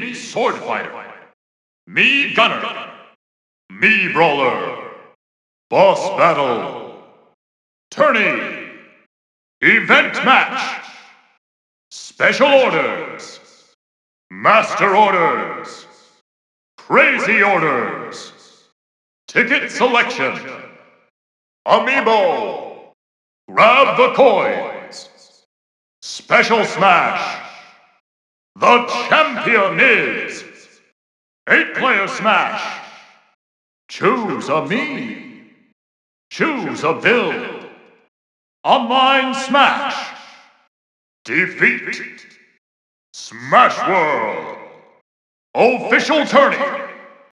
Me Sword Fighter. Me Gunner. Me Brawler. Boss Battle. Tourney. Event Match. Special Orders. Master Orders. Crazy Orders. Ticket Selection. Amiibo. Grab the coins. Special Smash. The champion is 8-player Smash. Choose a me. Choose a build. Online Smash. Defeat. Smash World. Official tourney.